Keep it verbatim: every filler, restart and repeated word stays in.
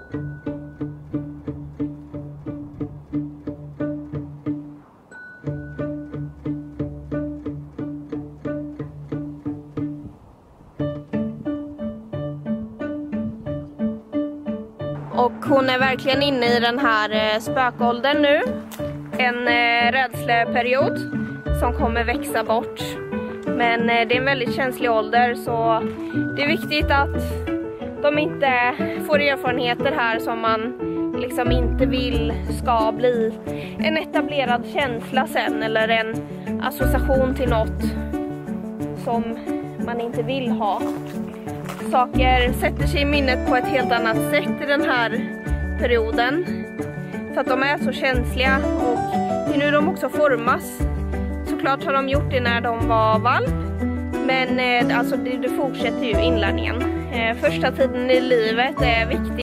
Och hon är verkligen inne i den här spökåldern nu. En rädsleperiod som kommer växa bort. Men det är en väldigt känslig ålder, så det är viktigt att de inte får erfarenheter här som man liksom inte vill ska bli en etablerad känsla sen, eller en association till något som man inte vill ha. Saker sätter sig i minnet på ett helt annat sätt i den här perioden, för att de är så känsliga, och det är nu de också formas. Såklart har de gjort det när de var valp, men eh, alltså det, det fortsätter ju inlärningen. Eh, första tiden i livet är viktig.